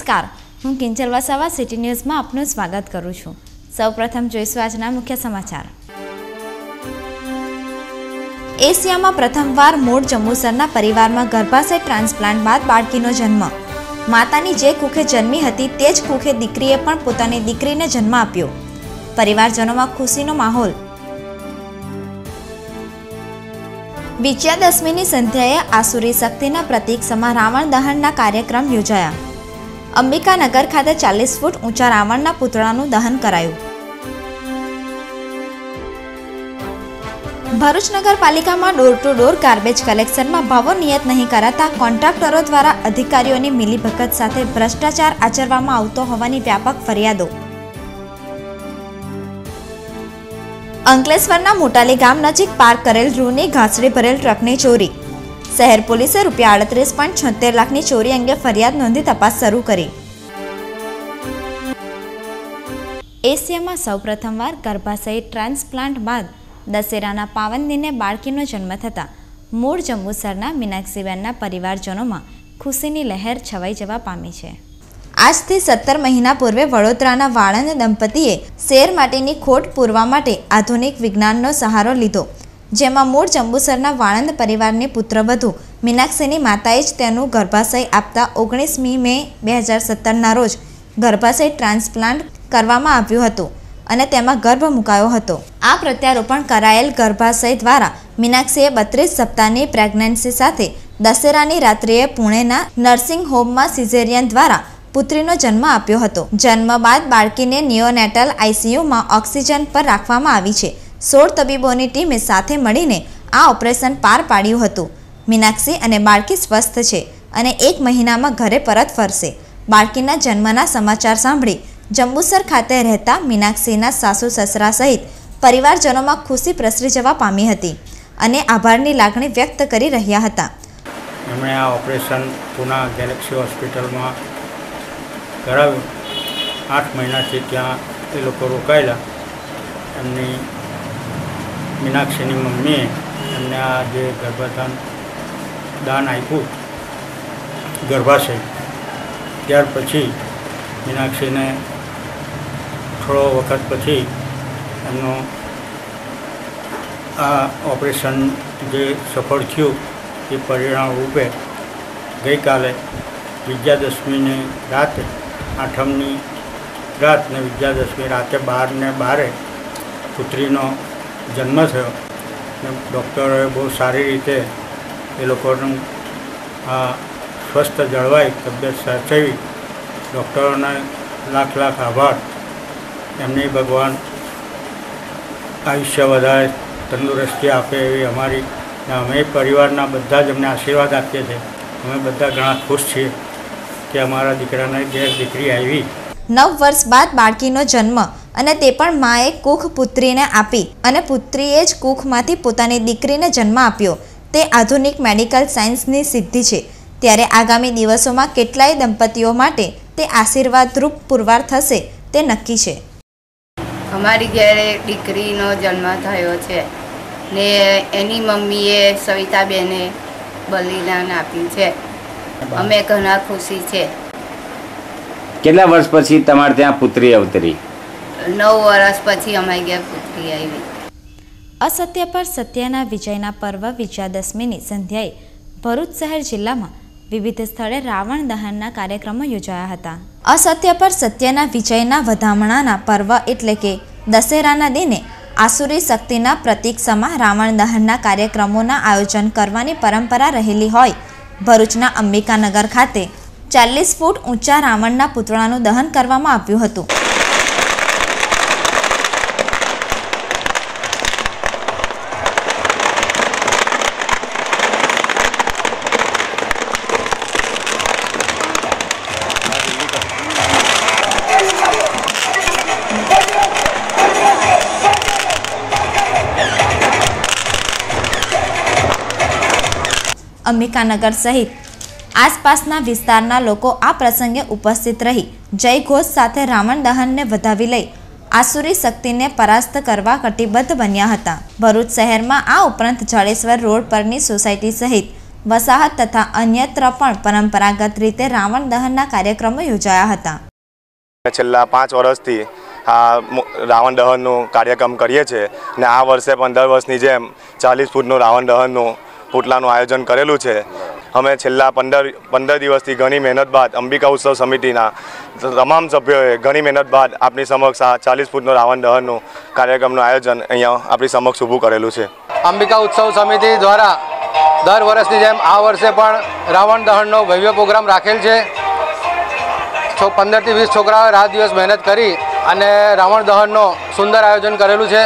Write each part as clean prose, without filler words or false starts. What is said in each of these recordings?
નમસ્કાર, હું કિંજલ વસાવા સિટી ન્યૂઝમાં આપનું સ્વાગત કરું છું। સૌપ્રથમ જોઈશું આજના મુખ્ય સમાચાર। એશિયામાં પ્રથમવાર મૂળ જંબુસરના પરિવારમાં ગર્ભાશય ટ્રાન્સપ્લાન્ટ બાદ બાળકીનો જન્મ। માતાની જે કુખે જન્મી હતી તે જ કુખે દીકરીએ પણ પોતાની દીકરીને જન્મ આપ્યો। પરિવારજનોમાં ખુશીનો માહોલ। વિજયાદશમીની સંધ્યાએ આસુરી શક્તિના પ્રતીક સમા રાવણ દહનના કાર્યક્રમ યોજાયા। અંબિકાનગર ખાતે 40 ફૂટ ઊંચા રાવણના પુતળાનું દહન કરાયું। ભરૂચ નગરપાલિકામાં ડોર ટુ ડોર ગાર્બેજ કલેક્શનમાં ભાવો નિયત નહીં કરાતા કોન્ટ્રાક્ટરો દ્વારા અધિકારીઓની મિલીભગત સાથે ભ્રષ્ટાચાર આચરવામાં આવતો હોવાની વ્યાપક ફરિયાદો। અંકલેશ્વરના મોટાલી ગામ નજીક પાર્ક કરેલ રૂની ઘાસડી ભરેલ ટ્રકની ચોરી। શહેર પોલીસે ₹38.76 લાખની ચોરી અંગે ફરિયાદ નોંધી તપાસ શરૂ કરી। એશિયામાં સૌપ્રથમવાર ગર્ભાશય ટ્રાન્સપ્લાન્ટ બાદ દશેરાના પાવન દિને બાળકીનો જન્મ થતાં મૂળ જંબુસરના મીનાક્ષીબેનના પરિવારજનોમાં ખુશીની લહેર છવાઈ જવા પામી છે। આજથી 17 મહિના પૂર્વે વડોદરાના વાળંદ દંપતીએ શેર માટેની ખોટ પૂરવા માટે આધુનિક વિજ્ઞાનનો સહારો લીધો, જેમાં મૂળ જંબુસરના વાળંદ પરિવારની પુત્રવધુ મીનાક્ષીની માતાએ જ તેનું ગર્ભાશય આપતા 19મી મે 2017ના રોજ ગર્ભાશય ટ્રાન્સપ્લાન્ટ કરવામાં આવ્યું હતું અને તેમાં ગર્ભ મુકાયો હતો। આ પ્રત્યારોપણ કરાયેલ ગર્ભાશય દ્વારા મીનાક્ષીએ 32 સપ્તાહની પ્રેગ્નન્સી સાથે દશેરાની રાત્રિએ પુણેના નર્સિંગ હોમમાં સિઝેરિયન દ્વારા પુત્રીનો જન્મ આપ્યો હતો। જન્મ બાદ બાળકીને નિયોનેટલ આઈસીયુમાં ઓક્સિજન પર રાખવામાં આવી છે। 16 તબીબોની ટીમે સાથે મળીને આ ઓપરેશન પાર પાડ્યું હતું। મીનાક્ષી અને બાળકી સ્વસ્થ છે અને 1 મહિનામાં ઘરે પરત ફરશે। બાળકીના જન્મના સમાચાર સાંભળી જંબુસર ખાતે રહેતા મીનાક્ષીના સાસુ સસરા સહિત પરિવારજનોમાં ખુશી પ્રસરી જવા પામી હતી અને આભારની લાગણી વ્યક્ત કરી રહ્યા હતા। એમણે આ ઓપરેશન પુના ગેલેક્સી હોસ્પિટલમાં કરાવ્યું। 8 મહિનાથી ત્યાં એ લોકો રોકાયેલા। એમની મીનાક્ષીની મમ્મીએ એમને આ જે ગર્ભાધાન દાન આપ્યું ગર્ભાશય, ત્યાર પછી મીનાક્ષીને થોડો વખત પછી એમનું આ ઓપરેશન જે સફળ થયું એ પરિણામ રૂપે ગઈકાલે વિજયાદશમીની રાતે, 8મની રાત ને વિજયાદશમી રાતે 12:12 પુત્રીનો જન્મ થયો ને ડૉક્ટરોએ બહુ સારી રીતે એ લોકોનું આ સ્વસ્થ જળવાઈ, તબિયત સાચવી। ડૉક્ટરોને લાખ લાખ આભાર। એમની ભગવાન આયુષ્ય વધારે, તંદુરસ્તી આપે એવી અમારી, અમે પરિવારના બધા જ અમને આશીર્વાદ આપીએ છીએ। અમે બધા ઘણા ખુશ છીએ કે અમારા દીકરાને દીકરી આવી। 9 વર્ષ બાદ બાળકીનો જન્મ અને તે પણ માએ કુખ પુત્રીને આપી અને પુત્રીએ જ કુખમાંથી પોતાની દીકરીને જન્મ આપ્યો તે આધુનિક મેડિકલ સાયન્સની સિદ્ધિ છે। ત્યારે આગામી દિવસોમાં કેટલાય દંપતીઓ માટે તે આશીર્વાદરૂપ પુરવાર થશે તે નક્કી છે। અમારી ઘરે દીકરીનો જન્મ થયો છે ને એની મમ્મીએ સવિતાબેને બલિદાન આપ્યું છે। અમે ઘણા ખુશી છે। કેટલા વર્ષ પછી તમારે ત્યાં પુત્રી અવતરી? 9 વર્ષ પછી અમારી ઘેર પુત્રી આવી। અસત્ય પર સત્યના વિજયના પર્વ વિજયાદશમીની સંધ્યાએ ભરૂચ શહેર જિલ્લામાં વિવિધ સ્થળે રાવણ દહનના કાર્યક્રમો યોજાયા હતા। અસત્ય પર સત્યના વિજયના વધામણાના પર્વ એટલે કે દશેરાના દિને આસુરી શક્તિના પ્રતીક સમા રાવણ દહનના કાર્યક્રમોના આયોજન કરવાની પરંપરા રહેલી હોય ભરૂચના અંબિકાનગર ખાતે 40 ફૂટ ઊંચા રાવણના પુતળાનું દહન કરવામાં આવ્યું હતું। અંબિકાનગર સહિત આસપાસના વિસ્તારના લોકો આ પ્રસંગે ઉપસ્થિત રહી જય ઘોષ સાથે રાવણ દહનને વધાવી લઈ આસુરી શક્તિને પરાસ્ત કરવા કટિબદ્ધ બન્યા હતા। ભરૂચ શહેરમાં આ ઉપરાંત જાડેશ્વર રોડ પરની સોસાયટી સહિત વસાહત તથા અન્યત્ર પણ પરંપરાગત રીતે રાવણ દહનના કાર્યક્રમો યોજાયા હતા. છેલ્લા 5 વર્ષથી આ રાવણ દહનનો કાર્યક્રમ કરીએ છીએ અને આ વર્ષે પણ દર વર્ષની જેમ 40 ફૂટનું રાવણ દહનનું પુતળાનું આયોજન કરેલું છે. અમે છેલ્લા 15 દિવસથી ઘણી મહેનત બાદ અંબિકા ઉત્સવ સમિતિના તમામ સભ્યોએ ઘણી મહેનત બાદ આપણી સમક્ષ આ 40 ફૂટનું રાવણ દહનનું કાર્યક્રમનું આયોજન અહીંયા આપણી સમક્ષ ઊભું કરેલું છે. અંબિકા ઉત્સવ સમિતિ દ્વારા દર વર્ષની જેમ આ વર્ષે પણ રાવણ દહનનો ભવ્ય પ્રોગ્રામ રાખેલ છે. 15 થી 20 છોકરાઓએ રાત દિવસ મહેનત કરી અને રાવણ દહનનો સુંદર આયોજન કરેલું છે.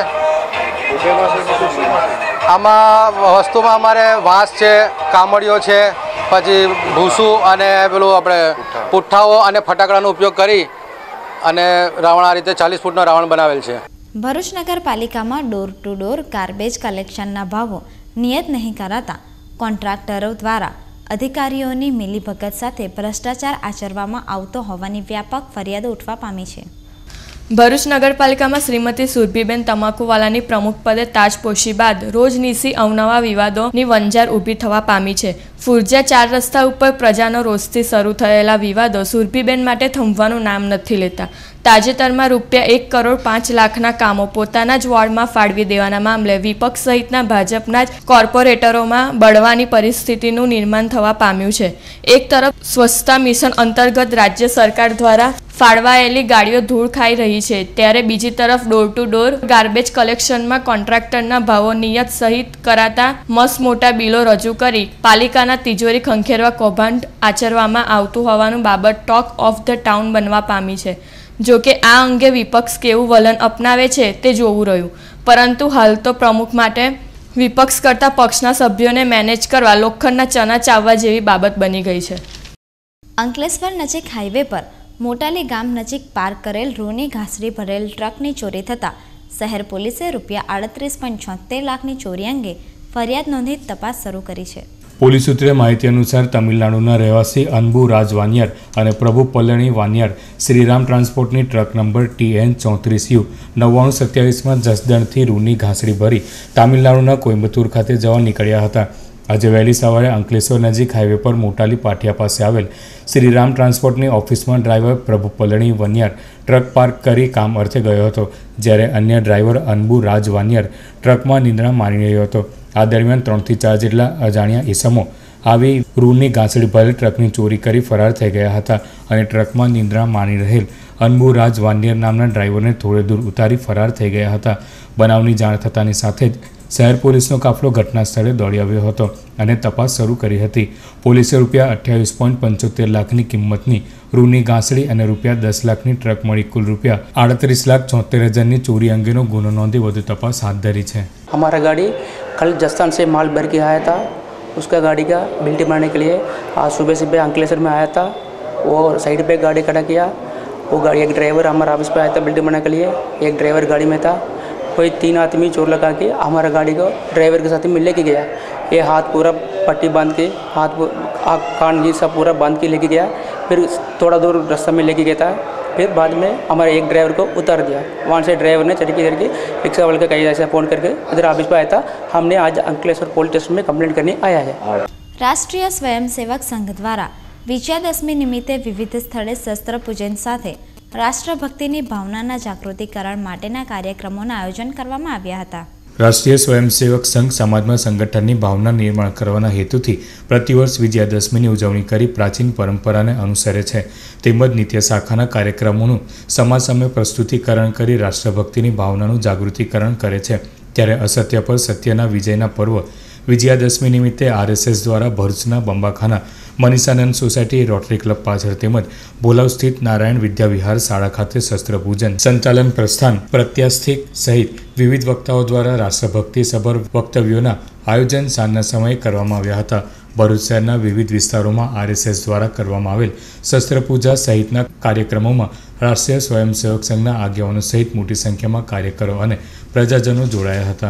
આમાં વસ્તુમાં અમારે વાંસ છે, કામળીઓ છે, પછી ભૂસું અને પેલું આપણે પુઠ્ઠાઓ અને ફટાકડાનો ઉપયોગ કરી અને રાવણ આ રીતે 40 ફૂટનો રાવણ બનાવેલ છે. ભરૂચ નગરપાલિકામાં ડોર ટુ ડોર ગાર્બેજ કલેક્શનના ભાવો નિયત નહીં કરાતા કોન્ટ્રાક્ટરો દ્વારા અધિકારીઓની મિલીભગત સાથે ભ્રષ્ટાચાર આચરવામાં આવતો હોવાની વ્યાપક ફરિયાદો ઉઠવા પામી છે. ભરૂચ નગરપાલિકામાં શ્રીમતી સુરભીબેન તમાકુવાલાની પ્રમુખપદે તાજપોશી બાદ રોજનીસી અવનવા વિવાદોની વંજાર ઊભી થવા પામી છે. ફુરજિયા 4 રસ્તા ઉપર પ્રજાનો રોષથી શરૂ થયેલા વિવાદો સુરભીબેન માટે થંભવાનું નામ નથી લેતા. તાજેતરમાં ₹1 કરોડ 5 લાખના કામો પોતાના જ વોર્ડમાં ફાળવી દેવાના મામલે વિપક્ષ સહિતના ભાજપના જ કોર્પોરેટરોમાં બળવાની પરિસ્થિતિનું નિર્માણ થવા પામ્યું છે. એક તરફ સ્વચ્છતા મિશન અંતર્ગત રાજ્ય સરકાર દ્વારા ફાળવાયેલી ગાડીઓ ધૂળ ખાઈ રહી છે, ત્યારે બીજી તરફ ડોર ટુ ડોર ગાર્બેજ કલેક્શનમાં કોન્ટ્રાક્ટરના ભાવો નિયત સહિત કરાતા મસ્ત મોટા બિલો રજૂ કરી પાલિકાના તિજોરી ખંખેરવા કૌભાંડ આચરવામાં આવતું હોવાનું બાબત ટોક ઓફ ધ ટાઉન બનવા પામી છે. જોકે આ અંગે વિપક્ષ કેવું વલણ અપનાવે છે તે જોવું રહ્યું, પરંતુ હાલ તો પ્રમુખ માટે વિપક્ષ કરતા પક્ષના સભ્યોને મેનેજ કરવા લોખંડના ચના ચાવવા જેવી બાબત બની ગઈ છે. અંકલેશ્વર નજીક હાઈવે પર મોટાલી ગામ નજીક પાર્ક કરેલ રૂની ઘાસડી ભરેલ ટ્રકની ચોરી થતાં શહેર પોલીસે ₹38.76 લાખની ચોરી અંગે ફરિયાદ નોંધી તપાસ શરૂ કરી છે. પોલીસ સૂત્રે માહિતી અનુસાર તમિલનાડુના રહેવાસી અનબુ રાજ વાનિયાર અને પ્રભુ પલ્લણી વાનિયાર શ્રીરામ ટ્રાન્સપોર્ટની ટ્રક નંબર TN34U9927માં જસદણથી રૂની ઘાસડી ભરી તામિલનાડુના કોઇમ્બતુર ખાતે જવા નીકળ્યા હતા. આજે વહેલી સવારે અંકલેશ્વર નજીક હાઈવે પર મોટાલી પાટિયા પાસે આવેલ શ્રીરામ ટ્રાન્સપોર્ટની ઓફિસમાં ડ્રાઈવર પ્રભુ પલ્લણી વાનિયાર ટ્રક પાર્ક કરી કામ અર્થે ગયો હતો, જ્યારે અન્ય ડ્રાઈવર અનબુ રાજ વાનિયાર ટ્રકમાં નિંદ્રા માણી રહ્યો હતો. આ દરમિયાન 3 થી 4 જેટલા અજાણ્યા ઈસમો આવી રૂની ઘાસડી ભરેલ ટ્રકની ચોરી કરી ફરાર થઈ ગયા હતા અને ટ્રકમાં નિંદ્રા માણી રહેલ અનબુ રાજ વાનિયાર નામના ડ્રાઈવરને થોડે દૂર ઉતારી ફરાર થઈ ગયા હતા. બનાવની જાણ થતાની સાથે જ શહેર પોલીસનો કાફલો ઘટના સ્થળે દોડી આવ્યો હતો અને તપાસ શરૂ કરી હતી. પોલીસે ₹28.75 લાખની કિંમતની રૂની ઘાસડી અને ₹10 લાખની ટ્રક મળી કુલ ₹38,74,000ની ચોરી અંગેનો ગુનો નોંધી વધુ તપાસ હાથ ધરી છે. हमारा गाड़ी कल जस्तान से माल भर के आया था, उसका गाड़ी का बिल्टी बनाने के लिए आज सुबह सुबह अंकलेश्वर में आया था. वो साइड पे गाड़ी खड़ा किया, वो गाड़ी एक ड्राइवर हमारा ऑफिस पे आया था बिल्टी बनाने के लिए, एक ड्राइवर गाड़ी में था. कोई 3 आदमी चोर लगा के हमारा गाड़ी को ड्राइवर के साथ में लेके गया. ये हाथ पूरा पट्टी बांध के हाथ कान ये सब पूरा बांध के लेके गया. फिर थोड़ा दूर रास्ता में लेके गया था. फिर बाद में हमारे एक ड्राइवर को उतार दिया. वहाँ से ड्राइवर ने चढ़ के रिक्शा वाले का कहीं ऐसा फ़ोन करके इधर ऑफिस पर आया था. हमने आज अंकलेश्वर पुलिस स्टेशन में कंप्लेंट करने आया है. રાષ્ટ્રીય સ્વયંસેવક સંઘ દ્વારા વિજયાદશમી નિમિત્તે વિવિધ સ્થળે શસ્ત્ર પૂજન સાથે રાષ્ટ્રભક્તિની ભાવનાના જાગૃતિકરણ માટેના કાર્યક્રમોના આયોજન કરવામાં આવ્યા હતા. રાષ્ટ્રીય સ્વયંસેવક સંઘ સમાજમાં સંગઠનની ભાવના નિર્માણ કરવાના હેતુથી પ્રતિવર્ષ વિજયાદશમીની ઉજવણી કરી પ્રાચીન પરંપરાને અનુસરે છે, તેમજ નિત્ય શાખાના કાર્યક્રમોનું સમાજ સામે પ્રસ્તુતિકરણ કરી રાષ્ટ્રભક્તિની ભાવનાનું જાગૃતિકરણ કરે છે. ત્યારે અસત્ય પર સત્યના વિજયના પર્વ વિજયાદશમી નિમિત્તે RSS દ્વારા ભરૂચના Bambakhana Manishanand society Rotary club પાછળ તેમજ ભોલાવ સ્થિત નારાયણ વિદ્યા વિહાર શાળા ખાતે શસ્ત્ર પૂજન સંચાલન પ્રસ્થાન પ્રત્યાસ્થિક સહિત વિવિધ વક્તાઓ દ્વારા રાષ્ટ્રભક્તિ સભર વક્તવ્યોના આયોજન સાંજના સમયે કરવામાં આવ્યા હતા. ભરૂચ શહેરના વિવિધ વિસ્તારોમાં RSS દ્વારા કરવામાં આવેલ શસ્ત્ર પૂજા સહિતના કાર્યક્રમોમાં રાષ્ટ્રીય સ્વયંસેવક સંઘના આગેવાનો સહિત મોટી સંખ્યામાં કાર્યકરો અને પ્રજાજનો જોડાયા હતા.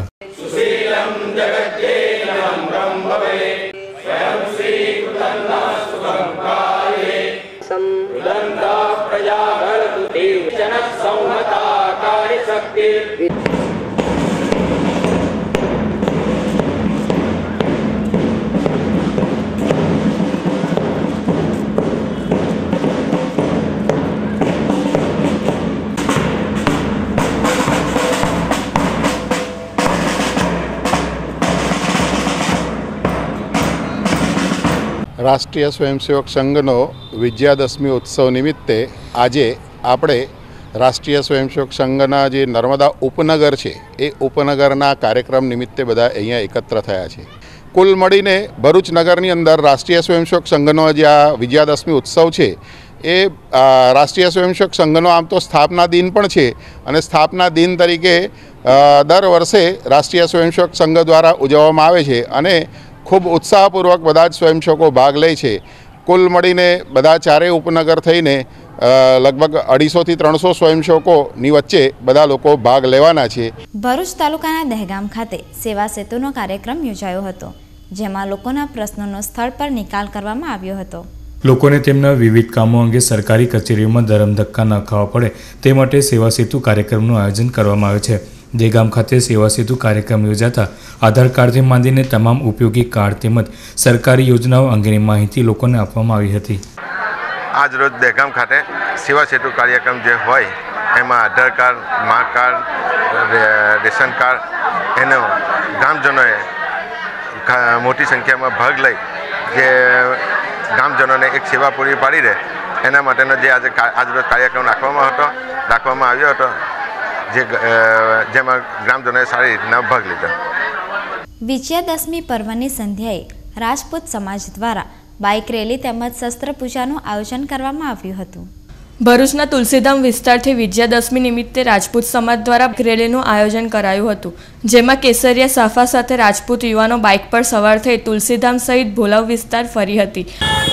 રાષ્ટ્રીય સ્વયંસેવક સંઘનો વિજયાદશમી ઉત્સવ નિમિત્તે આજે આપણે રાષ્ટ્રીય સ્વયંસેવક સંઘના જે નર્મદા ઉપનગર છે એ ઉપનગરના કાર્યક્રમ નિમિત્તે બધા અહીંયા એકત્ર થયા છે. કુલ મળીને ભરૂચ નગરની અંદર રાષ્ટ્રીય સ્વયંસેવક સંઘનો જે આ વિજયાદશમી ઉત્સવ છે એ રાષ્ટ્રીય સ્વયંસેવક સંઘનો આમ તો સ્થાપના દિન પણ છે અને સ્થાપના દિન તરીકે દર વર્ષે રાષ્ટ્રીય સ્વયંસેવક સંઘ દ્વારા ઉજવવામાં આવે છે અને ખૂબ ઉત્સાહપૂર્વક બધા જ સ્વયંસેવકો ભાગ લે છે. કુલ મળીને બધા ચારેય ઉપનગર થઈને લગભગ 250 થી 300 સ્વયંસેવકોની વચ્ચે બધા લોકો ભાગ લેવાના છે. ભરૂચ તાલુકાના દહેગામ ખાતે સેવા સેતુનો કાર્યક્રમ યોજાયો હતો, જેમાં લોકોના પ્રશ્નોનો સ્થળ પર નિકાલ કરવામાં આવ્યો હતો. લોકોને તેમના વિવિધ કામો અંગે સરકારી કચેરીઓમાં ધરમધક્કા ન ખાવા પડે તે માટે સેવા સેતુ કાર્યક્રમનું આયોજન કરવામાં આવ્યું છે. દહેગામ ખાતે સેવા સેતુ કાર્યક્રમ યોજાતા આધાર કાર્ડથી માંડીને તમામ ઉપયોગી કાર્ડ તેમજ સરકારી યોજનાઓ અંગેની માહિતી લોકોને આપવામાં આવી હતી. આજ રોજ દહેગામ ખાતે સેવા સેતુ કાર્યક્રમ જે હોય એમાં Aadhaar card, Maa card, ration card એનો ગામજનોએ મોટી સંખ્યામાં ભાગ લઈ જે ગામજનોને એક સેવા પૂરી પાડી રહે એના માટેનો જે આજરોજ કાર્યક્રમ રાખવામાં આવ્યો હતો જેમાં ગ્રામજનોએ સારી રીતના ભાગ લીધો. વિજયાદશમી પર્વની સંધ્યાએ રાજપૂત સમાજ દ્વારા બાઇક રેલી તેમજ શસ્ત્ર પૂજાનું આયોજન કરવામાં આવ્યું હતું. ભરૂચના તુલસીધામ વિસ્તારથી વિજયાદશમી નિમિત્તે રાજપૂત સમાજ દ્વારા રેલીનું આયોજન કરાયું હતું, જેમાં કેસરિયા સાફા સાથે રાજપૂત યુવાનો બાઇક પર સવાર થઈ તુલસીધામ સહિત ભોલાવ વિસ્તાર ફરી હતી.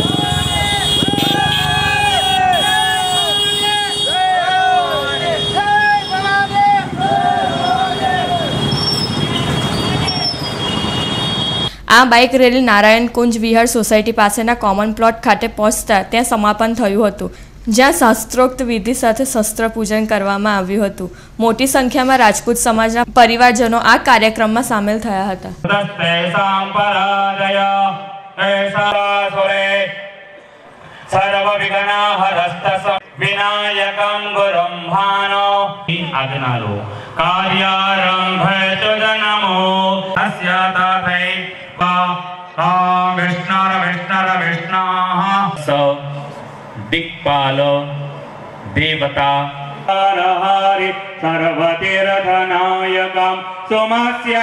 આ bike rally Narayan Kunj Vihar society પાસેના કોમન પ્લોટ ખાતે પહોંચતા ત્યાં સમાપન થયું હતું, જ્યાં શાસ્ત્રોક્ત વિધિ સાથે શસ્ત્ર પૂજન કરવામાં આવ્યું હતું. મોટી સંખ્યામાં રાજપૂત સમાજના પરિવારજનો આ કાર્યક્રમમાં સામેલ થયા હતા. दिक्पाल देवता सर्वतीर्थनायकं सोमस्य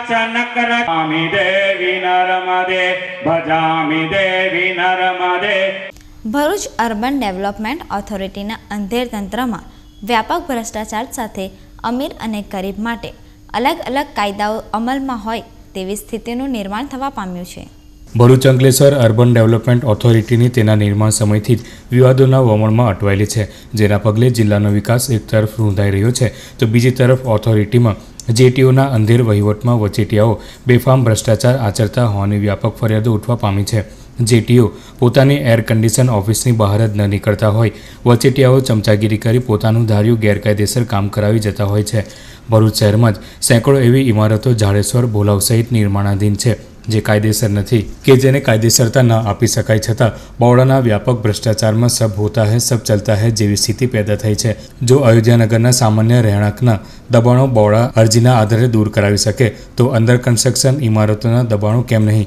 काचनकरामि देवी नर्मदे भजामि देवी नर्मदे. ભરૂચ અર્બન ડેવલપમેન્ટ ઓથોરિટીના અંધેર તંત્રમાં વ્યાપક ભ્રષ્ટાચાર સાથે અમીર અને ગરીબ માટે અલગ અલગ કાયદાઓ અમલમાં હોય તેવી સ્થિતિનું નિર્માણ થવા પામ્યું છે. ભરૂચ અંકલેશ્વર અર્બન ડેવલપમેન્ટ ઓથોરિટીની તેના નિર્માણ સમયથી જ વિવાદોના વમળમાં અટવાયેલી છે, જેના પગલે જિલ્લાનો વિકાસ એક તરફ રૂંધાઈ રહ્યો છે તો બીજી તરફ ઓથોરિટીમાં જેટીઓના અંધેર વહીવટમાં વચેટિયાઓ બેફામ ભ્રષ્ટાચાર આચરતા હોવાની વ્યાપક ફરિયાદો ઉઠવા પામી છે. જેટીઓ પોતાની એર કન્ડિશન ઓફિસની બહાર જ ન નીકળતા હોય, વચેટિયાઓ ચમચાગીરી કરી પોતાનું ધાર્યું ગેરકાયદેસર કામ કરાવી જતા હોય છે. ભરૂચ શહેરમાં જ સેંકડો એવી ઇમારતો જાડેશ્વર, ભોલાવ સહિત નિર્માણાધીન છે જે કાયદેસર નથી કે જેને કાયદેસરતા ન આપી શકાય, છતાં બહોળાના વ્યાપક ભ્રષ્ટાચારમાં સબ હોતા હૈ સબ ચલતા હૈ જેવી સ્થિતિ પેદા થઈ છે. જો અયોધ્યાનગરના સામાન્ય રહેણાંકના દબાણો બહોળા અરજીના આધારે દૂર કરાવી શકે તો અંડર કન્સ્ટ્રક્શન ઇમારતોના દબાણો કેમ નહીં.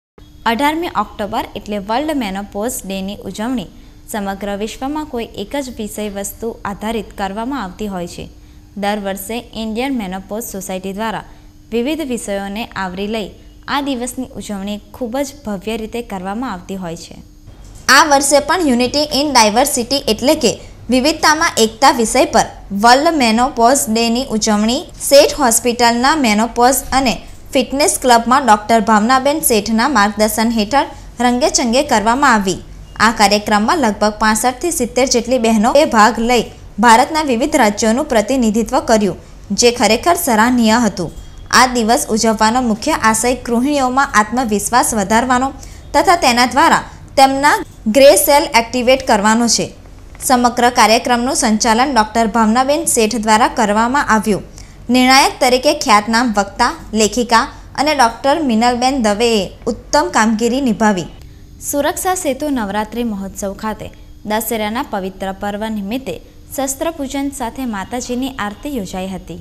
18મી ઓક્ટોબર એટલે વર્લ્ડ મેનોપોઝ ડેની ઉજવણી સમગ્ર વિશ્વમાં કોઈ એક જ વિષય વસ્તુ આધારિત કરવામાં આવતી હોય છે. દર વર્ષે ઇન્ડિયન મેનોપોઝ સોસાયટી દ્વારા વિવિધ વિષયોને આવરી લઈ આ દિવસની ઉજવણી ખૂબ જ ભવ્ય રીતે કરવામાં આવતી હોય છે. આ વર્ષે પણ યુનિટી ઇન ડાયવર્સિટી એટલે કે વિવિધતામાં એકતા વિષય પર વર્લ્ડ મેનોપોઝ ડેની ઉજવણી શેઠ હોસ્પિટલના મેનોપોઝ અને ફિટનેસ ક્લબમાં ડૉક્ટર ભાવનાબેન શેઠના માર્ગદર્શન હેઠળ રંગેચંગે કરવામાં આવી. આ કાર્યક્રમમાં લગભગ 65 થી 70 જેટલી બહેનોએ ભાગ લઈ ભારતના વિવિધ રાજ્યોનું પ્રતિનિધિત્વ કર્યું, જે ખરેખર સરાહનીય હતું. આ દિવસ ઉજવવાનો મુખ્ય આશય ગૃહિણીઓમાં આત્મવિશ્વાસ વધારવાનો તથા તેના દ્વારા તેમના ગ્રે સેલ એક્ટિવેટ કરવાનો છે. સમગ્ર કાર્યક્રમનું સંચાલન ડૉક્ટર ભાવનાબેન શેઠ દ્વારા કરવામાં આવ્યું. નિર્ણાયક તરીકે ખ્યાતનામ વક્તા, લેખિકા અને ડૉક્ટર મિનલબેન દવેએ ઉત્તમ કામગીરી નિભાવી. સુરક્ષા સેતુ નવરાત્રિ મહોત્સવ ખાતે દશેરાના પવિત્ર પર્વ નિમિત્તે શસ્ત્ર પૂજન સાથે માતાજીની આરતી યોજાઈ હતી.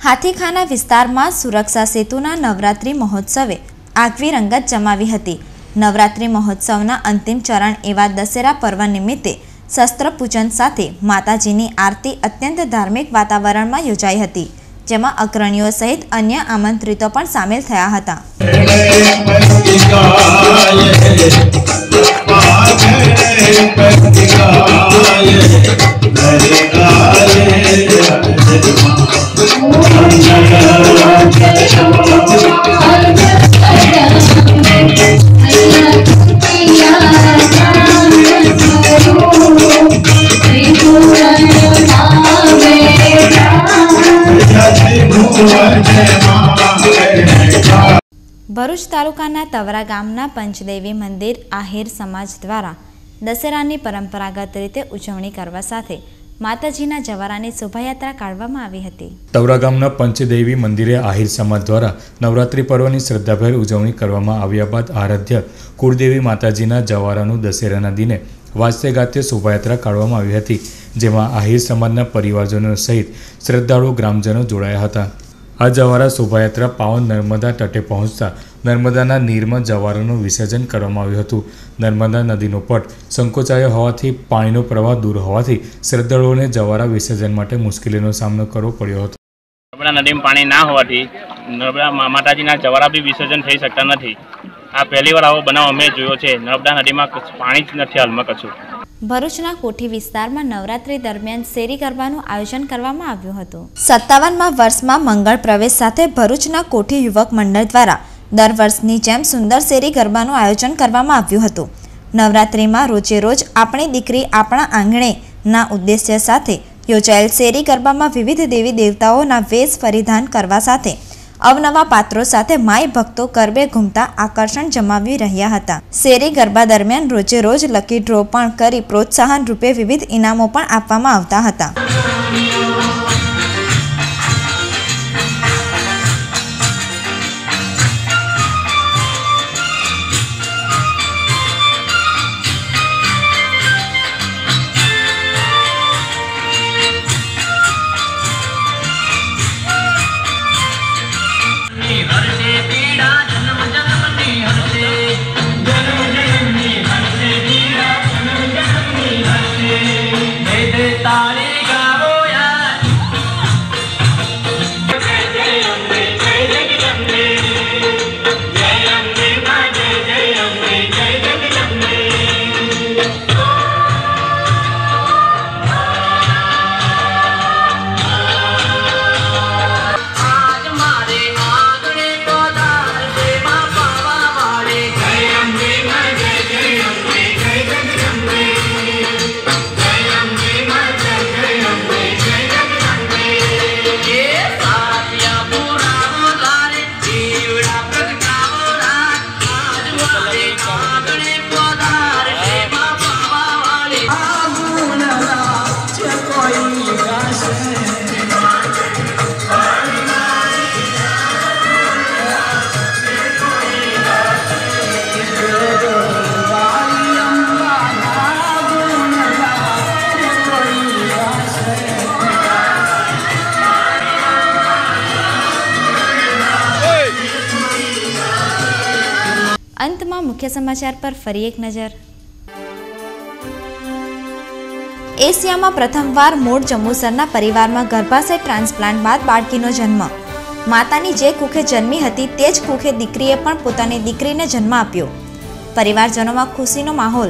હાથીખાના વિસ્તારમાં સુરક્ષા સેતુના નવરાત્રિ મહોત્સવે આગવી રંગત જમાવી હતી. નવરાત્રિ મહોત્સવના અંતિમ ચરણ એવા દશેરા પર્વ નિમિત્તે શસ્ત્ર પૂજન સાથે માતાજીની આરતી અત્યંત ધાર્મિક વાતાવરણમાં યોજાઈ હતી, જેમાં અગ્રણીઓ સહિત અન્ય આમંત્રિતો પણ સામેલ થયા હતા. ભરૂચ તાલુકાના તવરા ગામના પંચદેવી મંદિર આહિર સમાજ દ્વારા દશેરાની પરંપરાગત રીતે ઉજવણી કરવા સાથે માતાજીના જવારાની શોભાયાત્રા કાઢવામાં આવી હતી. તવરા ગામના પંચદેવી મંદિરે આહિર સમાજ દ્વારા નવરાત્રિ પર્વની શ્રદ્ધાભેર ઉજવણી કરવામાં આવ્યા બાદ આરાધ્ય કુળદેવી માતાજીના જવારાનું દશેરાના દિને વાજતે ગાજતે શોભાયાત્રા કાઢવામાં આવી હતી, જેમાં આહિર સમાજના પરિવારજનો સહિત શ્રદ્ધાળુ ગ્રામજનો જોડાયા હતા. આ જવારા શોભાયાત્રા પાવન નર્મદા તટે પહોંચતા નર્મદાના નીરમાં જવારાનું વિસર્જન કરવામાં આવ્યું હતું. નર્મદા નદીનો પટ સંકોચાયો હોવાથી પાણીનો પ્રવાહ દૂર હોવાથી શ્રદ્ધાળુઓને જવારા વિસર્જન માટે મુશ્કેલીનો સામનો કરવો પડ્યો હતો. નર્મદા નદીમાં પાણી ના હોવાથી નર્મદા માતાજીના જવારા બી વિસર્જન થઈ શકતા નથી. આ પહેલી વાર આવો બનાવ અમે જોયો છે. નર્મદા નદીમાં પાણી જ નથી હાલમાં કશું. ભરૂચના કોઠી વિસ્તારમાં નવરાત્રી દરમિયાન શેરી ગરબાનું આયોજન કરવામાં આવ્યું હતું. 57મા વર્ષમાં મંગળ પ્રવેશ સાથે ભરૂચના કોઠી યુવક મંડળ દ્વારા દર વર્ષની જેમ સુંદર શેરી ગરબાનું આયોજન કરવામાં આવ્યું હતું. નવરાત્રિમાં રોજે રોજ આપણી દીકરી આપણા આંગણે ના ઉદ્દેશ્ય સાથે યોજાયેલ શેરી ગરબામાં વિવિધ દેવી દેવતાઓના વેશ પરિધાન કરવા સાથે અવનવા પાત્રો સાથે માય ભક્તો ગરબે ઘૂમતા આકર્ષણ જમાવી રહ્યા હતા. શેરી ગરબા દરમિયાન રોજે રોજ લકી ડ્રો પણ કરી પ્રોત્સાહન રૂપે વિવિધ ઇનામો પણ આપવામાં આવતા હતા. અંતમાં મુખ્ય સમાચાર પર ફરી એક નજર. એશિયામાં પ્રથમવાર મૂળ જંબુસરના પરિવારમાં ગર્ભાશય ટ્રાન્સપ્લાન્ટ બાદ બાળકીનો જન્મ. માતાની જે કુખે જન્મી હતી તે જ કુખે દીકરીએ પણ પોતાની દીકરીને જન્મ આપ્યો. પરિવારજનોમાં ખુશીનો માહોલ.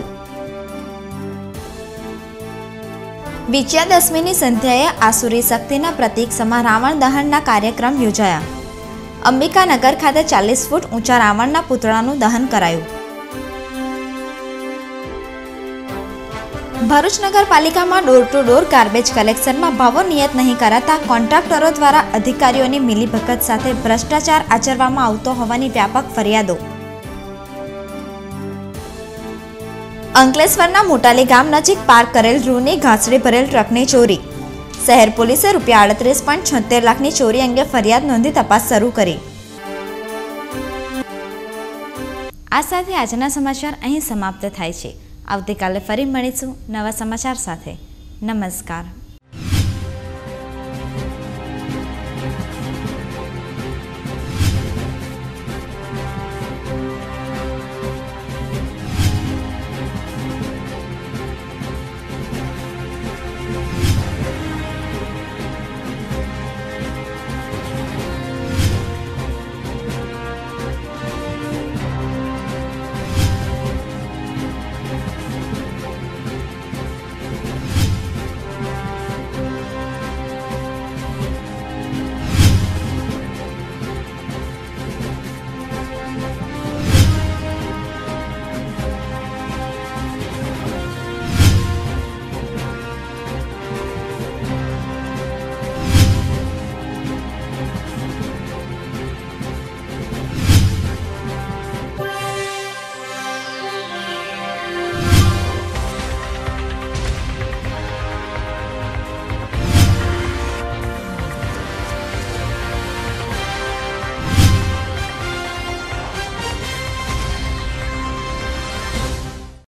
વિજયાદશમીની સંધ્યાએ આસુરી શક્તિના પ્રતીક સમા રાવણ દહનના કાર્યક્રમ યોજાયા. અંબિકાનગર ખાતે 40 ફૂટ ઊંચા રાવણના પુતળાનું દહન કરાયું. ભરૂચ નગરપાલિકામાં ડોર ટુ ડોર ગાર્બેજ કલેક્શનમાં ભાવો નિયત નહીં કરાતા કોન્ટ્રાક્ટરો દ્વારા અધિકારીઓની મિલીભગત સાથે ભ્રષ્ટાચાર આચરવામાં આવતો હોવાની વ્યાપક ફરિયાદો. અંકલેશ્વરના મોટાલી ગામ નજીક પાર્ક કરેલ રૂની ઘાસડી ભરેલ ટ્રકની ચોરી. શહેર પોલીસે ₹38.76 લાખની ચોરી અંગે ફરિયાદ નોંધી તપાસ શરૂ કરી. આ સાથે આજના સમાચાર અહીં સમાપ્ત થાય છે. આવતીકાલે ફરી મળીશું નવા સમાચાર સાથે. નમસ્કાર.